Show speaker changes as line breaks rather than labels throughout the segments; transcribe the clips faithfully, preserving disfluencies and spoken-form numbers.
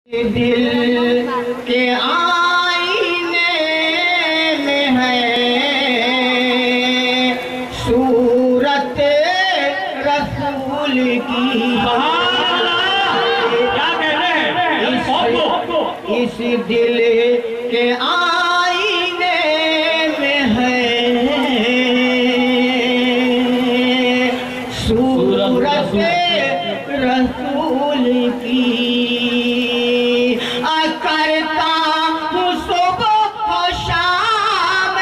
دل کے آئینے میں ہے صورت رسول کی۔
کیا کہتے ہیں
اس دل کے آئینے میں ہے صورت رسول کی۔ کرتا ہوں صبح و شام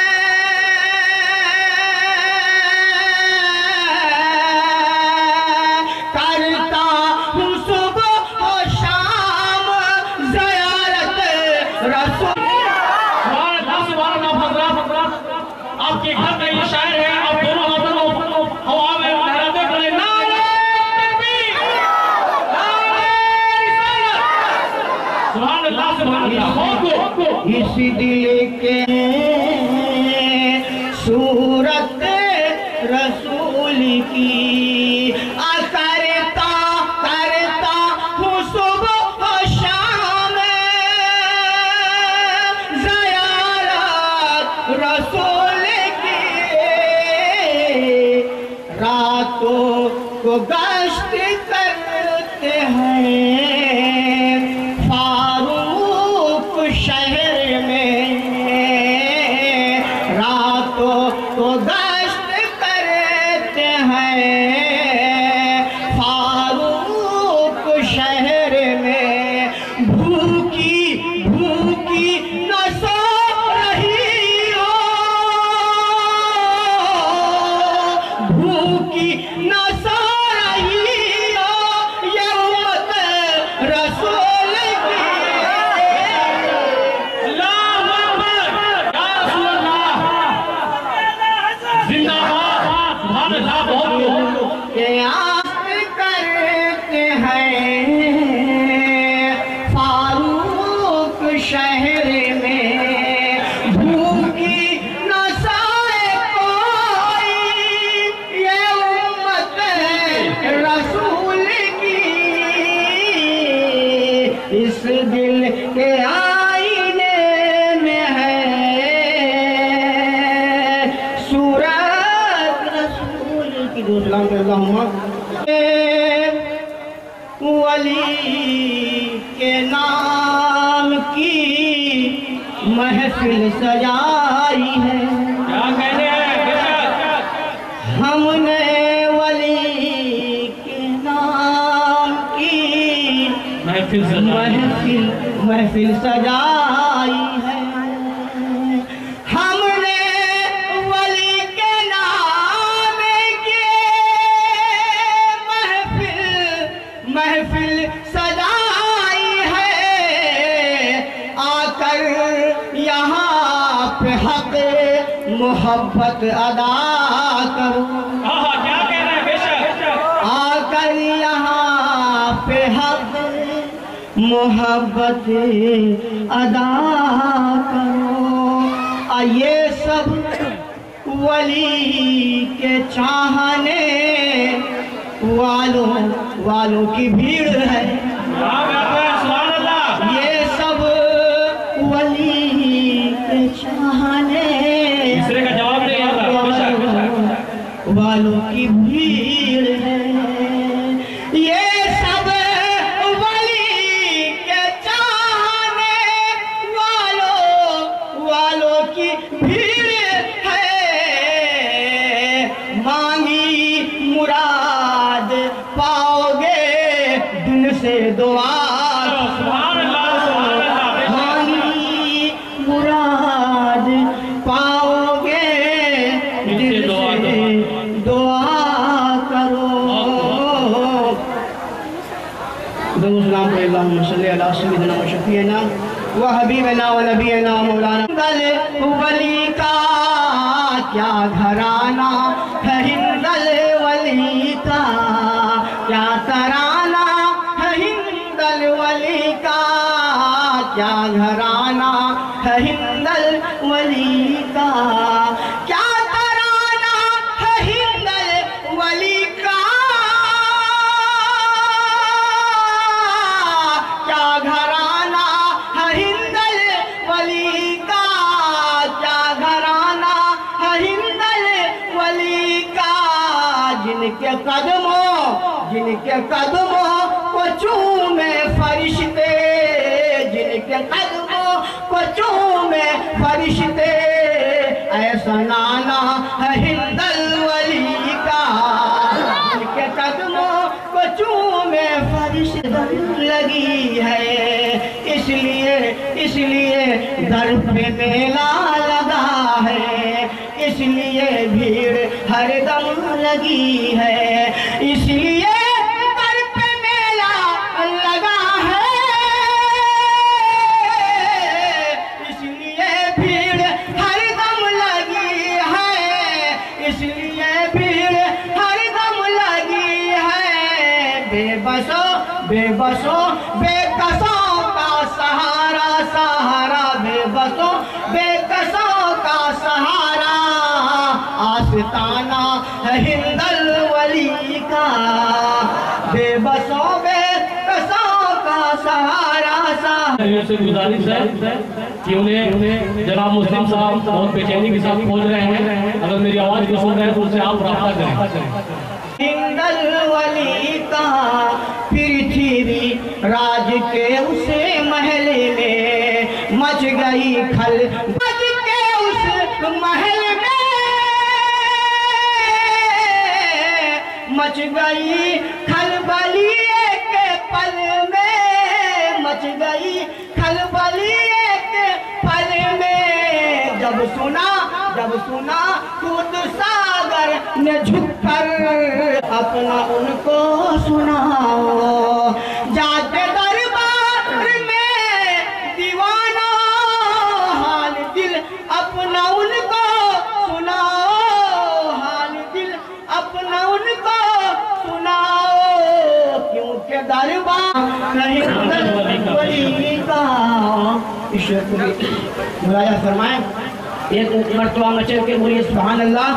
کرتا ہوں صبح و شام زیارت رسول۔
آپ کے گھر میں یہ شاعر ہے، آپ دونوں ہاتھوں ہوا میں لہراتے کھڑے نعرہ تکبیر، نعرہ رسالت، سبحان اللہ سبحان اللہ۔
اس دل کے صورت رسول کی کرتا کرتا ہوں صبح و شام زیارت رسول کی۔ راتوں کو گشت کرتے ہیں فاروق شہر میں، راتوں کو گشت کرتے ہیں فاروق شہر میں۔ بھوکی بھوکی نہ سو رہی ہو، بھوکی نہ سو رہی ہو یہ امت رسول کی۔
اللہ اکبر، یا رسول اللہ، زندہ باد، سبحان اللہ، بہت بہت۔
کہ آس کرتے ہیں فاروق شہر میں، بھوکی نہ سائے کوئی یہ امت رسول کی۔ اس دل کے آئینے میں ہے صورت رسول کی۔ دوسرا اللہم ولی کے نام کی محفل سجائی ہے،
کیا کہتے ہیں بے شک،
ہم نے ولی کے نام کی
محفل سجائی ہے۔
محفل محفل سجائی ہے، ہم نے ولی کے نام کی محفل محفل سجائی ہے۔ آ کر یہاں پہ حق محبت ادا کرو،
آہا، کیا کہہ رہے ہیں بے شک۔
آ کر یہاں پہ حق محبت ادا کرو۔ یہ سب ولی کے چاہنے والوں والوں کی بھیڑ ہے،
کیا کہتے ہیں سبحان اللہ۔
یہ سب ولی کے چاہنے
تیسرے کا جواب نہیں آتا، بے شک، بے شک۔
والوں کی بھیڑ ہے، یہ سب ولی کے چاہنے والوں والوں کی بھیڑ ہے۔ مانگی مراد پاؤ گے دل سے دعا،
سبحان اللہ سبحان اللہ، بے شک۔
مانگی مراد پاؤ گے دل سے دعا کرو۔ دوسلام پہ اللہم صلی اللہ سیدنا و شفیعنا و حبیبنا و نبینا و مولانا۔ ہندل ولی کا کیا گھرانہ ہے، ہندل ولی کا کیا ترانہ ہے، ہندل ولی کا کیا گھرانہ ہے، ہندل ولی کا کیا ترانہ ہے، ہندل ولی کا کیا گھر کے قدموں کو چومے فرشتے، جن کے قدموں کو چومے فرشتے، ایسا نانا ہے ہند الولی کا، جن کے قدموں کو چومے فرشتے لگی ہے، اس لیے اس لیے در پہ میلہ لگا ہے، اس لیے بھیڑ ہر دم لگی ہے، اس لیے در پہ میلہ لگا ہے، اس لیے بھیڑ ہر دم لگی ہے، اس لیے بھیڑ ہر دم لگی ہے، بے بسوں بے بسوں بے کسوں کا سہارا سہارا، بے بسوں بے کسوں کا سہارا، آستانہ ہے ہند الولی کا، بے بسوں بے کسوں کا سہارا سہارا۔
یہ سے گزارش ہے کہ انہیں جناب مسلم صاحب بہت بے چینی کے ساتھ پہنچ رہے ہیں، اگر میری آواز کو سن رہے ہیں تو ان سے آپ رابطہ کریں۔
ہند الولی کا پرتھوی راج کے اس محل میں مچ گئی کھل بج کے اس محل میں مچ گئی کھلبلی ایک پل میں، مچ گئی کھلبلی ایک پل میں، جب سنا جب سنا خود ساگر نے جھک کر اپنا ان کو سناؤ، جاتے دربار میں دیوانہ حال دل اپنا ان کو سناؤ، حال دل اپنا ان کو سناؤ، کیونکہ دربار ہند الولی کا۔ ملاحظہ فرمائیں، ایک مرتبہ مچل کے بولیے سبحان اللہ۔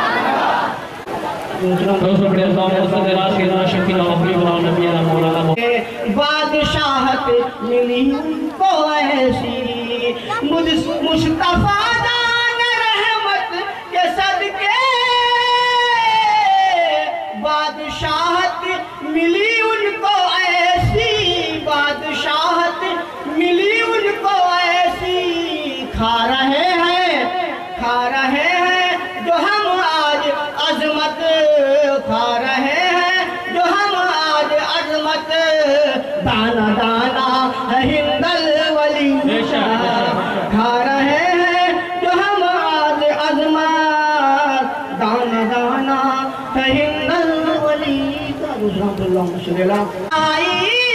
بادشاہت ملی کو ایسی مصطفیٰ دان رحمت کے صدقے، بادشاہت ملی ان کو ایسی، بادشاہت ملی ان کو ایسی، کھا رہے ہیں کھا رہے ہیں جو ہم آج عظمت، کھا رہے ہیں جو ہم آج عظمت، دانا دانا ہے ہند الولی کا، کھا رہے ہیں جو ہم آج عظمت، دانا دانا ہے ہند الولی کا۔ دوسرا اللہ صلی اللہ آئی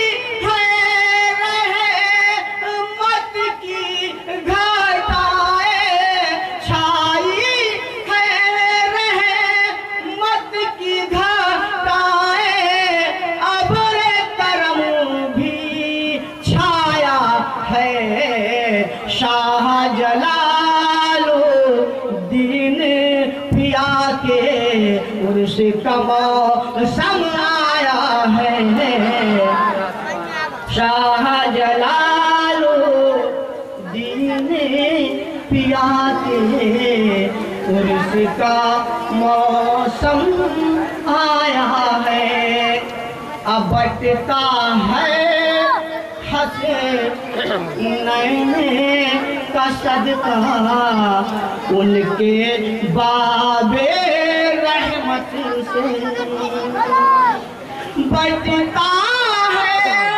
شاہ جلال الدین پیا کے عرس کا موسم آیا ہے، شاہ جلال الدین پیا کے عرس کا موسم آیا ہے، اب بٹتا ہے حسنین کا صدقہ ان کے باب رحمت سے، بٹتا ہے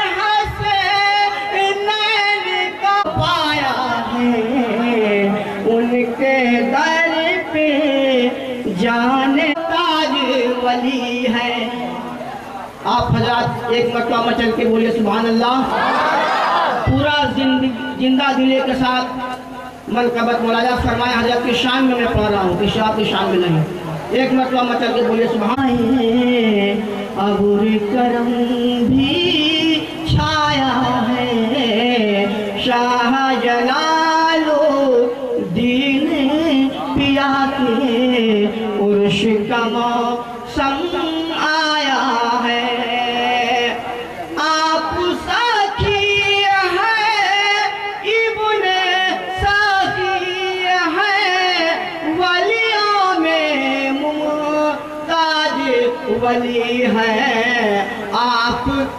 حسنین کا پایا ہے ان کے در پہ جان تاج ولی ہے۔ آپ حضرات ایک مرتبہ مچل کے بولے سبحان اللہ، پورا زندہ دلے کے ساتھ منقبت ملاحظہ فرمائے، حضرت کی شان میں میں پڑھ رہا ہوں، کسی آپ کی شان میں نہیں، ایک مرتبہ مچل کے بولے سبحان اللہ۔ عبور کرم بھی چھایا ہے شاہ جلال الدین پیا کے عرش کا موسم آیا ہے، آپ ساکھی ہے ابن ساکھی ہے، ولیوں میں ممتاز ولی ہے،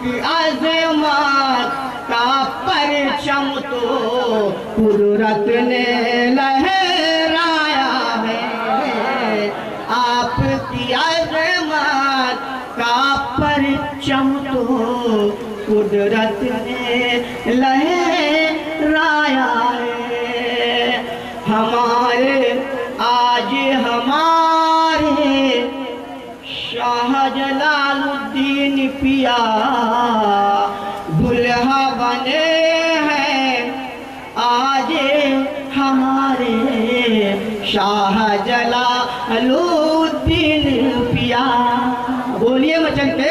की अज़मत का परचम तो कुदरत ने लहराया है। आपकी अज़मत का परचम तो कुदरत ने लहराया है। हमारे आज हमारे शाह जलालुद्दीन पिया दुल्हा बने हैं। आज हमारे शाह जलालुद्दीन पिया, बोलिए मचल के,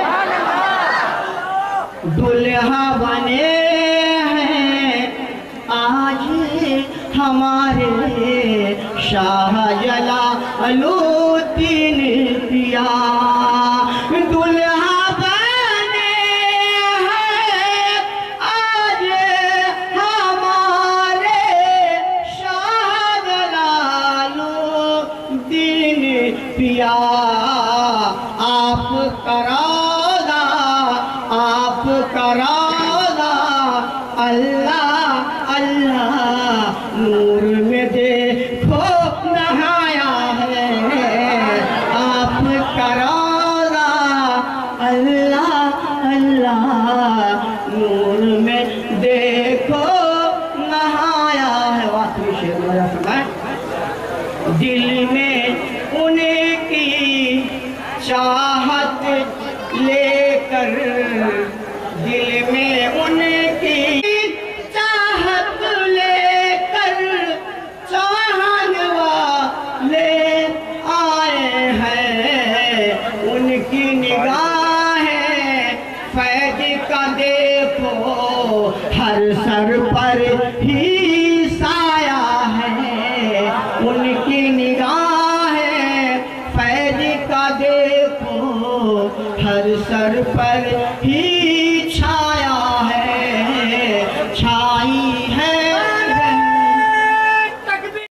दुल्हा बने हैं आज हमारे शाह जलालुद्दीन पिया। दुल्हा बने हैं आज हमारे शाह जलालुद्दीन पिया। आप करादा आप करादा अल्लाह अल्लाह नूर में देखो नहाया है। आप करादा अल्लाह अल्लाह नूर में देखो नहाया है। आखिरी शेर मेरा सुना, दिल में उनकी चाहत लेकर, दिल में उनकी चाहत लेकर चाहने वाले आए हैं। उनकी निगाहें फैज का देखो हर सर पर ही साया है। उनकी निगाहें फैज का देखो हर सर पर ही